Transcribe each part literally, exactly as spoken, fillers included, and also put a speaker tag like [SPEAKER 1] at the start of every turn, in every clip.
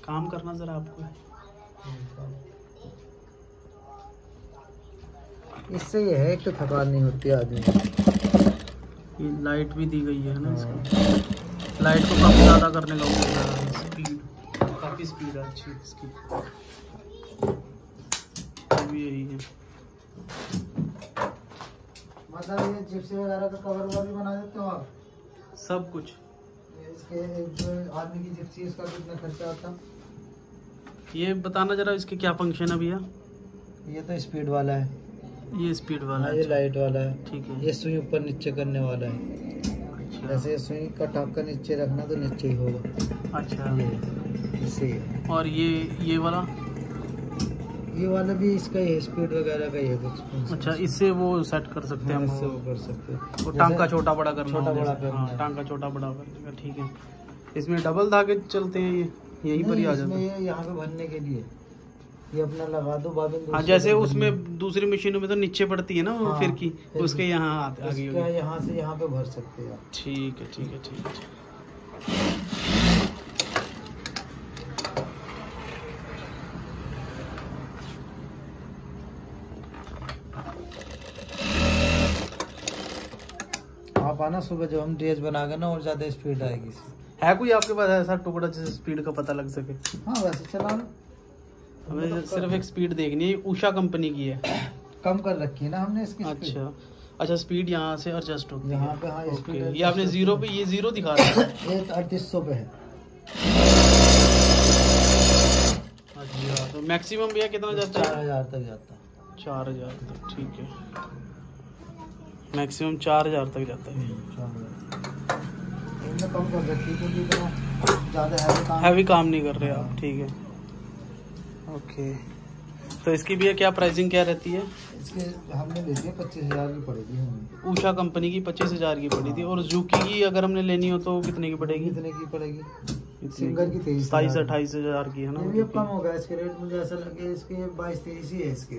[SPEAKER 1] काम करना जरा आपको।
[SPEAKER 2] इससे ये है, एक तो थकान नहीं होती आदमी।
[SPEAKER 1] ये लाइट भी दी गई है ना इसको, लाइट को काफ़ी ज़्यादा करने का उपयोग है। स्पीड काफ़ी स्पीड है अच्छी इसकी, भी यही है।
[SPEAKER 2] मतलब ये जिप्सी वगैरह का कवर ववर भी बना देते हो आप?
[SPEAKER 1] सब कुछ।
[SPEAKER 2] इसके एक जो आदमी की जिप्सी, इसका कितना खर्चा आता है?
[SPEAKER 1] ये बताना जरा इसके क्या फंक्शन है भैया?
[SPEAKER 2] ये तो स्पीड वाला है,
[SPEAKER 1] ये स्पीड वाला है,
[SPEAKER 2] ये लाइट वाला है।
[SPEAKER 1] ठीक है।
[SPEAKER 2] ये सुई ऊपर नीचे करने वाला है।
[SPEAKER 1] अच्छा।
[SPEAKER 2] जैसे सुई का टाप का नीचे रखना तो नीचे ही होगा।
[SPEAKER 1] अच्छा।
[SPEAKER 2] ये इससे है।
[SPEAKER 1] और ये ये वाला
[SPEAKER 2] ये वाला भी इसका ही स्पीड वगैरह का ही है कुछ।
[SPEAKER 1] अच्छा, इससे वो सेट कर सकते हैं हम,
[SPEAKER 2] इससे वो कर सकते हैं।
[SPEAKER 1] वो टांग का छोटा बड़ा करना,
[SPEAKER 2] छोटा बड़ा
[SPEAKER 1] करना,
[SPEAKER 2] करना
[SPEAKER 1] हाँ, टांग का छोटा बड़ा करने का, ठीक है। इसमें डबल धागे चलते हैं, ये यहीं पर ही आ जाते हैं।
[SPEAKER 2] ये यहाँ पे भरने के लिए ये अपना लगा दो बाबिन।
[SPEAKER 1] हाँ, जैसे उसमें दूसरी मशीनों में तो नीचे पड़ती है ना वो,
[SPEAKER 2] हाँ,
[SPEAKER 1] फिर की उसके यहाँ आगे
[SPEAKER 2] आगे यहाँ से यहाँ पे भर सकते हैं।
[SPEAKER 1] ठीक है ठीक है ठीक है।
[SPEAKER 2] आप आना सुबह जब हम ड्रेस बना के ना, और ज्यादा स्पीड आएगी।
[SPEAKER 1] है कोई आपके पास ऐसा टुकड़ा जिससे स्पीड का पता लग सके?
[SPEAKER 2] हाँ वैसे चला लो,
[SPEAKER 1] हमें सिर्फ एक स्पीड देखनी है। उषा कंपनी की है,
[SPEAKER 2] कम कर रखी है ना हमने इसकी।
[SPEAKER 1] अच्छा अच्छा, स्पीड यहाँ से एडजस्ट होती है
[SPEAKER 2] यहाँ पे। हाँ,
[SPEAKER 1] स्पीड ये आपने जीरो पे, ये जीरो दिखा रहा है।
[SPEAKER 2] ये अड़तीस सौ पे है।
[SPEAKER 1] अच्छा, तो मैक्सिमम भैया कितना जाता है?
[SPEAKER 2] चार हजार तक जाता है।
[SPEAKER 1] चार हजार तक, ठीक है। मैक्सिमम चार हजार तक जाता है।
[SPEAKER 2] इनमें कम कर रखी है क्योंकि इतना ज्यादा हैवी काम
[SPEAKER 1] हैवी काम नहीं कर रहे आप, ठीक है। ओके, तो इसकी भी क्या प्राइसिंग क्या रहती है?
[SPEAKER 2] इसके हमने ली थी पच्चीस हजार की पड़ेगी हमें।
[SPEAKER 1] उषा कंपनी की पच्चीस हजार की पड़ी थी। और जूकी की अगर हमने लेनी हो तो कितने की पड़ेगी?
[SPEAKER 2] कितने की पड़ेगी? सिंगल की तेईस
[SPEAKER 1] सताईस अट्ठाईस हजार की है ना।
[SPEAKER 2] ये भी अब कम हो गया इसके रेट, मुझे ऐसा लगे इसके बाईस तेईस ही है इसके।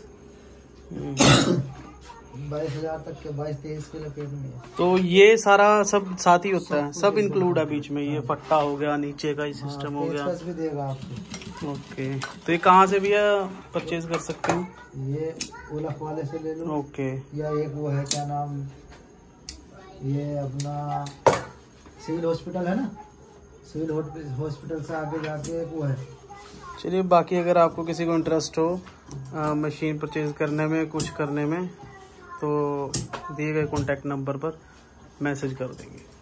[SPEAKER 2] बाईस हजार तक के, बाईस तेईस के लपेट में है।
[SPEAKER 1] तो ये सारा सब साथ ही होता है, सब इंक्लूड है बीच में। ये फट्टा हो गया, नीचे का ही सिस्टम हो गया,
[SPEAKER 2] भी देगा आपको।
[SPEAKER 1] ओके। तो ये कहाँ से भी परचेज कर सकते हैं?
[SPEAKER 2] ये ओला वाले से ले लो।
[SPEAKER 1] ओके।
[SPEAKER 2] या एक वो है, क्या नाम, ये अपना सिविल हॉस्पिटल है ना, सिविल हॉस्पिटल से आगे जाके एक वो है।
[SPEAKER 1] चलिए, बाकी अगर आपको किसी को इंटरेस्ट हो आ, मशीन परचेज करने में, कुछ करने में, तो दिए गए कॉन्टैक्ट नंबर पर मैसेज कर देंगे।